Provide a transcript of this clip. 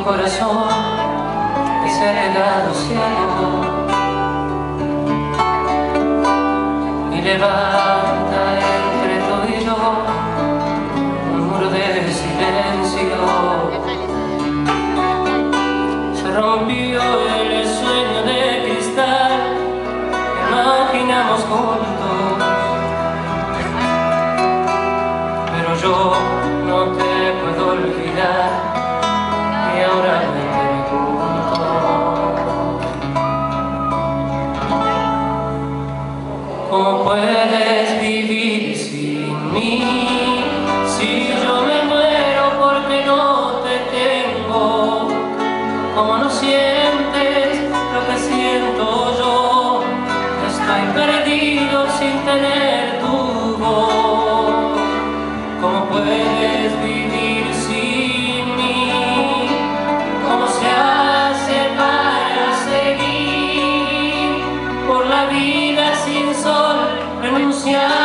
un corazón que se ha quedado ciego y levanta entre tú y yo un muro de silencio. Se rompió el sueño de cristal que imaginamos juntos, pero yo no te puedo olvidar. Y ahora me pregunto, ¿cómo puedes vivir sin mí? Si yo me muero porque no te tengo, ¿cómo no sientes lo que siento yo? Estoy perdido sin tener tu voz. ¿Cómo puedes vivir sin mí? ¿Cómo se hace para seguir por la vida sin sol, renunciar